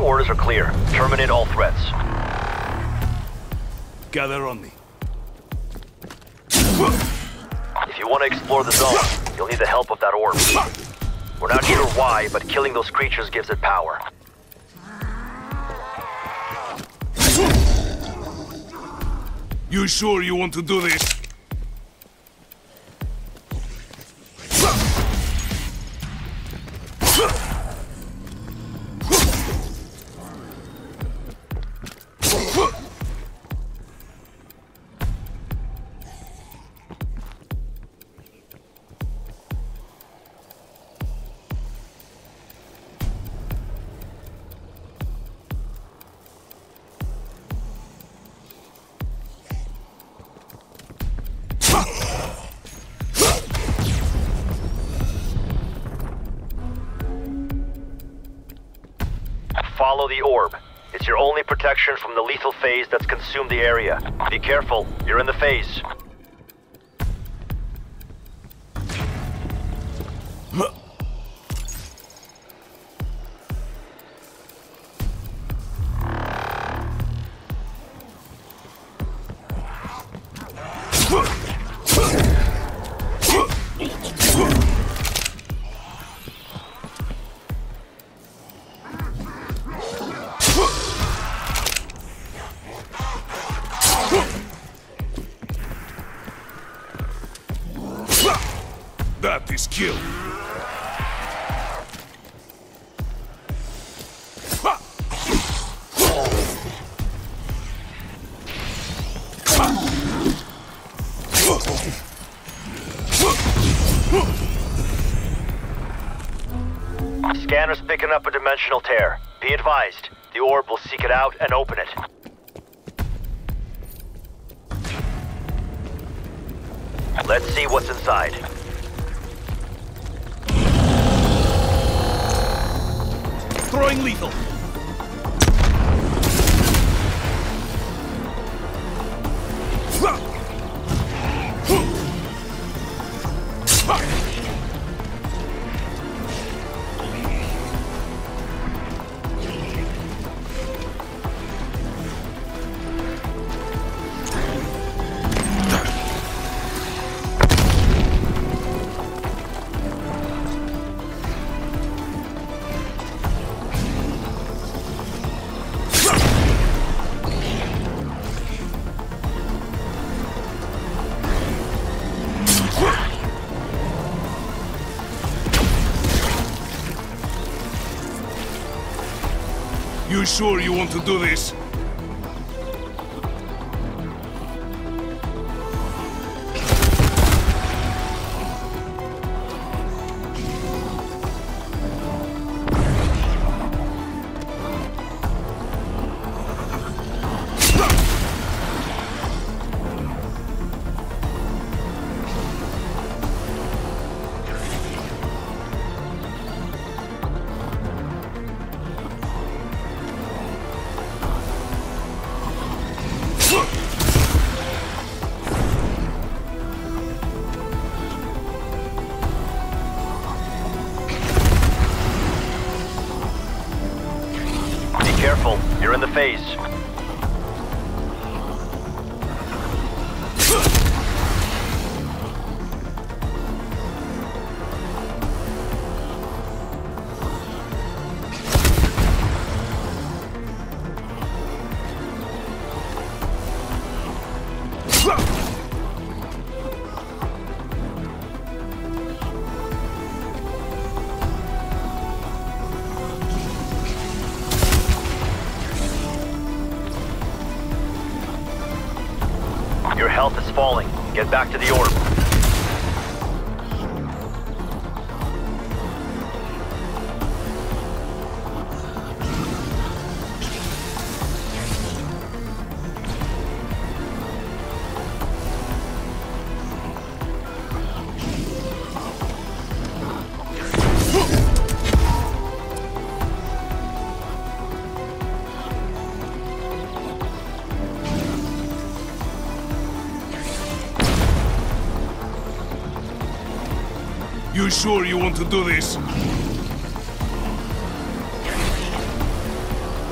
orders are clear. Terminate all threats. Gather on me. If you want to explore the zone, you'll need the help of that orb. We're not sure why, but killing those creatures gives it power. You sure you want to do this? Follow the orb. It's your only protection from the lethal phase that's consumed the area. Be careful, you're in the phase. That is kill. Scanner's picking up a dimensional tear. Be advised, the orb will seek it out and open it. Let's see what's inside. Throwing lethal. You sure you want to do this? Careful, you're in the phase. Your health is falling. Get back to the orb. You sure you want to do this?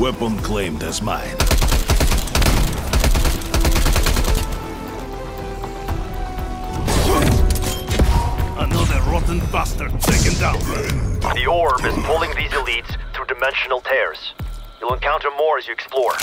Weapon claimed as mine. Another rotten bastard taken down. The orb is pulling these elites through dimensional tears. You'll encounter more as you explore.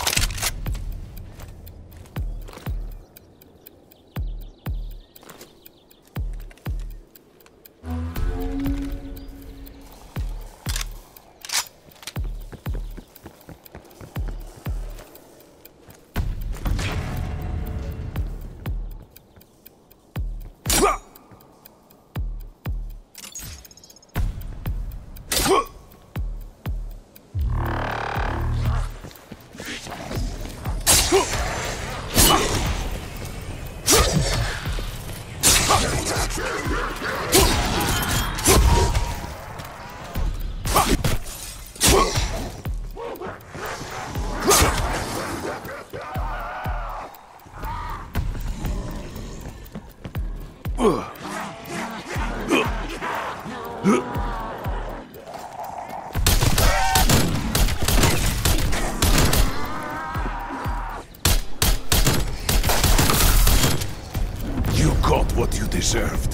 You got what you deserved.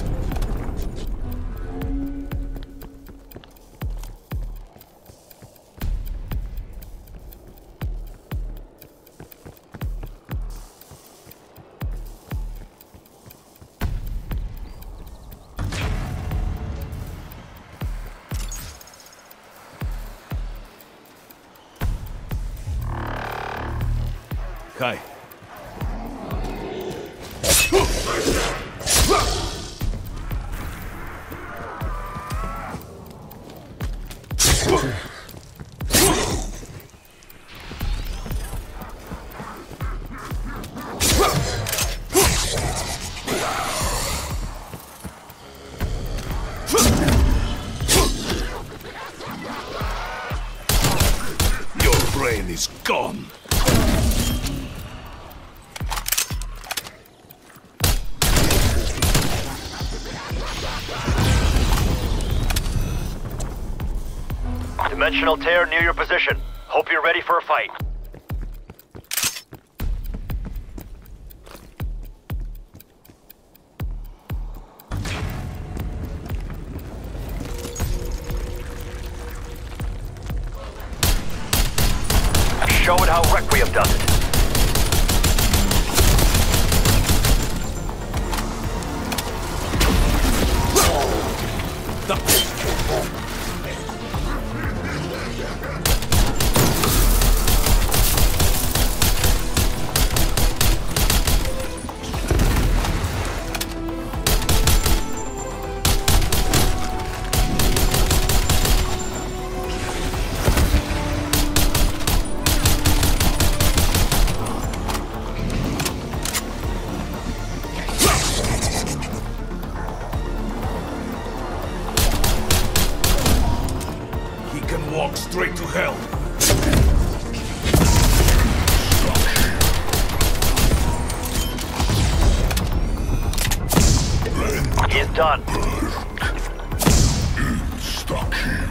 Kai. Your brain is gone. Dimensional tear near your position. Hope you're ready for a fight. Show it how Requiem does it. Walk straight to hell. He's done. Stuck here.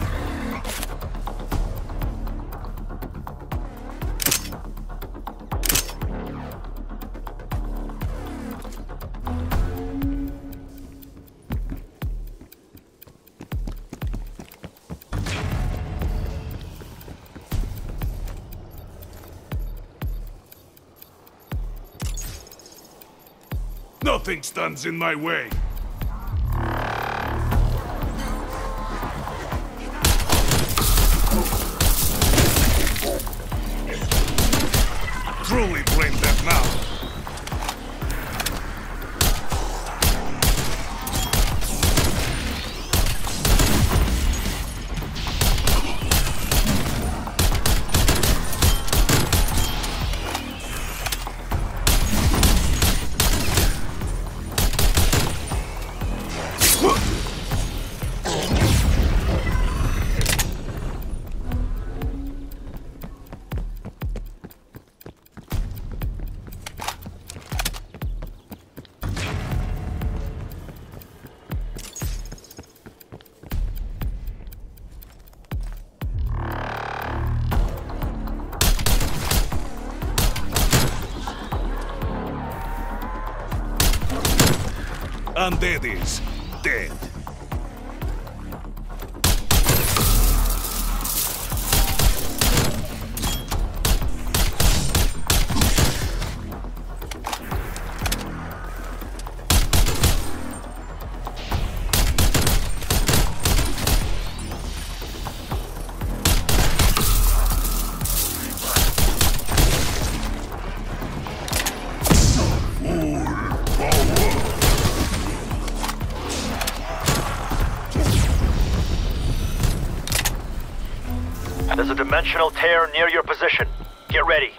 Nothing stands in my way. Truly brain dead now. Undead is dead. There's a dimensional tear near your position. Get ready.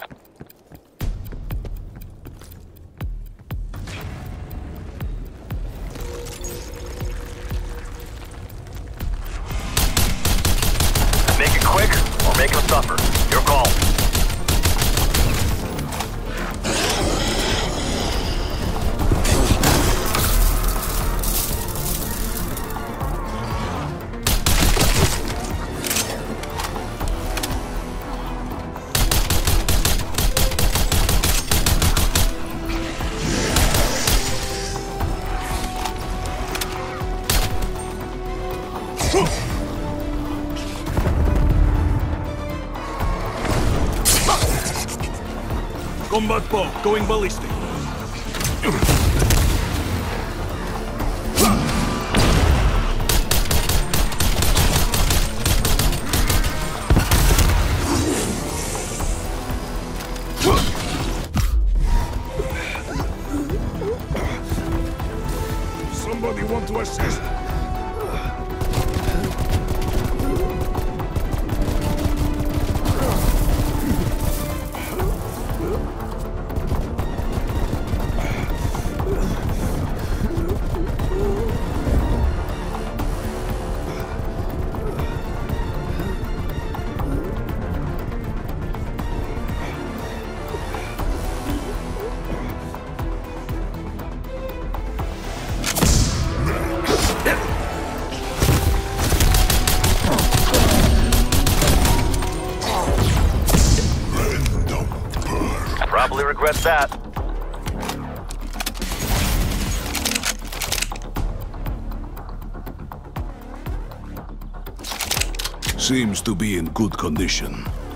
Make it quick or make them suffer. Your call. Combat bow going ballistic. Somebody want to assist? Probably regret that. Seems to be in good condition.